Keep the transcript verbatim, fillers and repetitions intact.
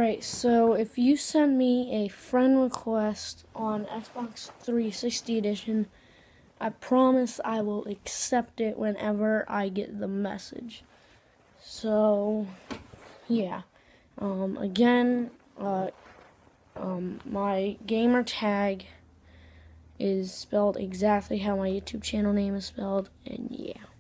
Alright, so if you send me a friend request on Xbox three sixty edition, I promise I will accept it whenever I get the message. So, yeah. Um, again, uh, um, my gamer tag is spelled exactly how my YouTube channel name is spelled, and yeah.